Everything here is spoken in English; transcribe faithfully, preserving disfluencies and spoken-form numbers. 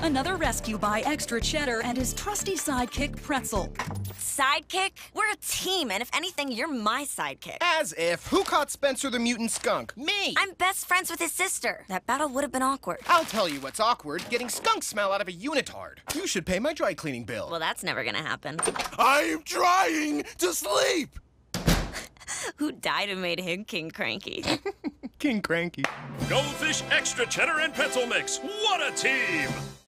Another rescue by Extra Cheddar and his trusty sidekick, Pretzel. Sidekick? We're a team, and if anything, you're my sidekick. As if. Who caught Spencer the mutant skunk? Me! I'm best friends with his sister. That battle would have been awkward. I'll tell you what's awkward, getting skunk smell out of a unitard. You should pay my dry cleaning bill. Well, that's never gonna happen. I am trying to sleep! Who died and made him King Cranky? King Cranky. Goldfish Extra Cheddar and Pretzel Mix. What a team!